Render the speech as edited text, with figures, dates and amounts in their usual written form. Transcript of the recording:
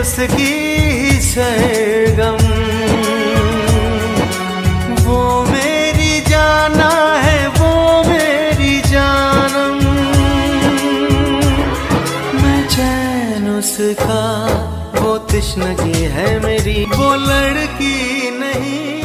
उसकी ही सरगम, वो मेरी जाना है, वो मेरी जानम। मैं चैन उसका, वो तृष्णगी है मेरी, वो लड़की नहीं।